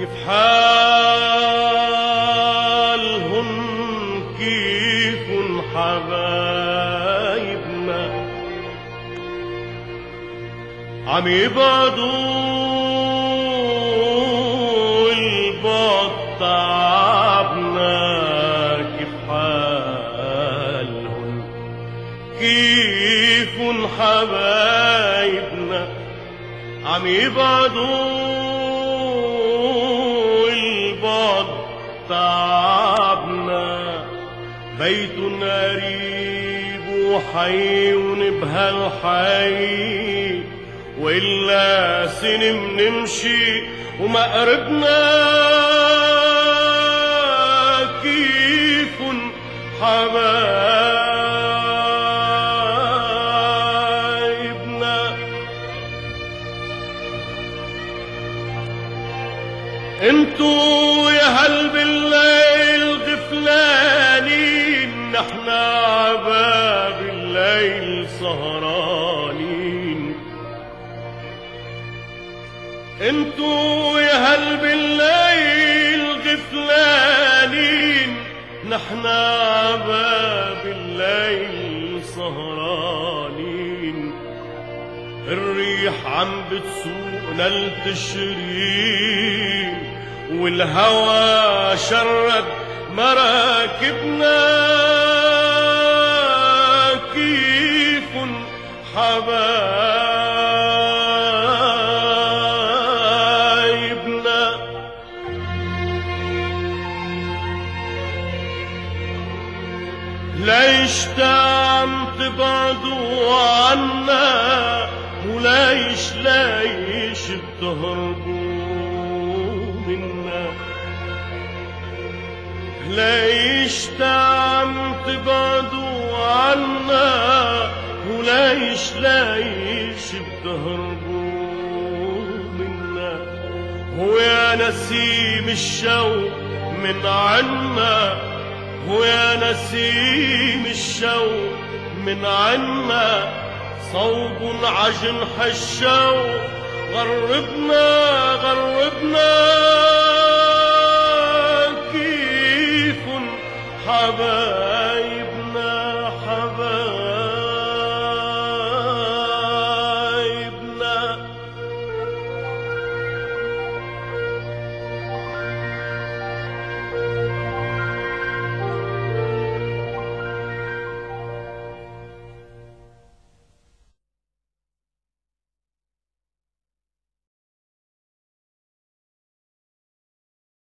كيف حالهن كيفن حبايبنا عم يبعدوا البعد تعبنا كيف حالهن كيفن حبايبنا عم يبعدوا البعد تعبنا بيت قريب وحي بهالحي وإلا سنة منمشي وما قربنا كيفن حبايبنا انتو يا هل بالليل غفلانين نحنا عباب الليل سهرانين انتو يا هل بالليل غفلانين نحنا عباب الليل سهرانين الريح عم بتسوقنا لتشرين والهوى شرد مراكبنا كيفن حبايبنا ليش عم تبعدوا عنا وليش بتهربوا منا ليش عم تبعدوا عنا وليش بتهربوا منا هو يا نسيم الشوق من عنا هو يا نسيم الشوق من عنا صوب عجنح الشوق غربنا